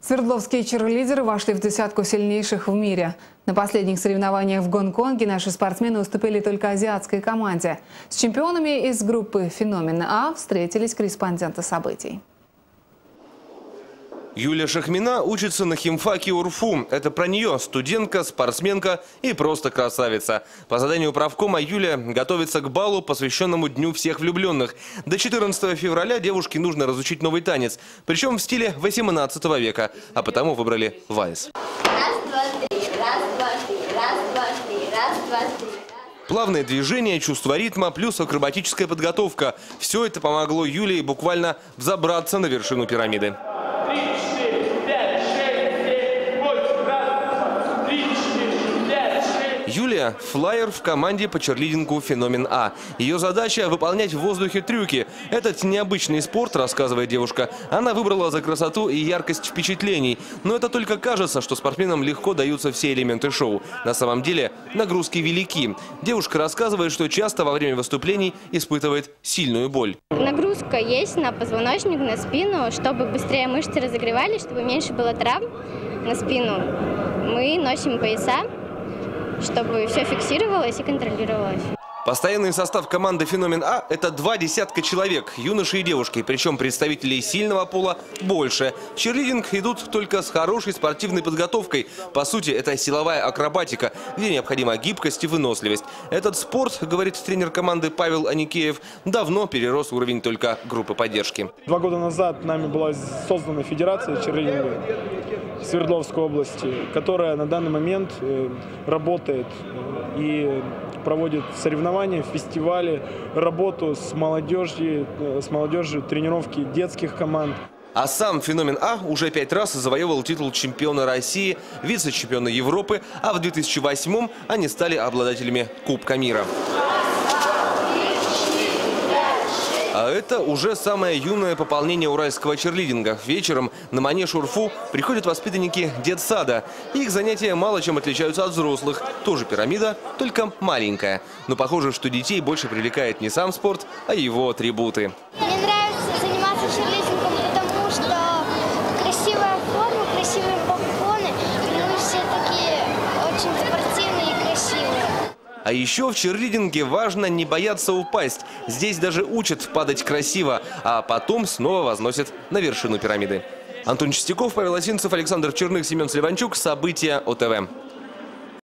Свердловские черлидеры вошли в десятку сильнейших в мире. На последних соревнованиях в Гонконге наши спортсмены уступили только азиатской команде. С чемпионами из группы «Феномен А» встретились корреспонденты событий. Юлия Шахмина учится на химфаке УрФУ. Это про нее: студентка, спортсменка и просто красавица. По заданию правкома Юлия готовится к балу, посвященному Дню всех влюбленных. До 14 февраля девушке нужно разучить новый танец, причем в стиле 18 века, а потому выбрали вальс. Раз, два, три, раз, два, три, раз, два, три, раз, два, три. Плавные движения, чувство ритма плюс акробатическая подготовка. Все это помогло Юлии буквально взобраться на вершину пирамиды. Юлия – флайер в команде по черлидингу «Феномен А». Ее задача – выполнять в воздухе трюки. Этот необычный спорт, рассказывает девушка, она выбрала за красоту и яркость впечатлений. Но это только кажется, что спортсменам легко даются все элементы шоу. На самом деле нагрузки велики. Девушка рассказывает, что часто во время выступлений испытывает сильную боль. Нагрузка есть на позвоночник, на спину, чтобы быстрее мышцы разогревались, чтобы меньше было травм на спину. Мы носим пояса, чтобы все фиксировалось и контролировалось. Постоянный состав команды «Феномен А» – это 20 человек, юноши и девушки, причем представителей сильного пола больше. В черлидинг идут только с хорошей спортивной подготовкой. По сути, это силовая акробатика, где необходима гибкость и выносливость. Этот спорт, говорит тренер команды Павел Аникеев, давно перерос уровень только группы поддержки. 2 года назад нами была создана федерация черлидинга Свердловской области, которая на данный момент работает и проводит соревнования, фестивали, работу с молодежью, тренировки детских команд. А сам «Феномен А» уже 5 раз завоевывал титул чемпиона России, вице-чемпиона Европы, а в 2008-м они стали обладателями Кубка мира. А это уже самое юное пополнение уральского черлидинга. Вечером на манеж УрФУ приходят воспитанники детсада. Их занятия мало чем отличаются от взрослых. Тоже пирамида, только маленькая. Но похоже, что детей больше привлекает не сам спорт, а его атрибуты. Мне нравится заниматься черлидингом, потому что красивая форма, красивые попоны, ну и все такие очень спортивные и красивые. А еще в черлидинге важно не бояться упасть. Здесь даже учат падать красиво, а потом снова возносят на вершину пирамиды. Антон Чистяков, Павел Осинцев, Александр Черных, Семен Сливанчук. События ОТВ.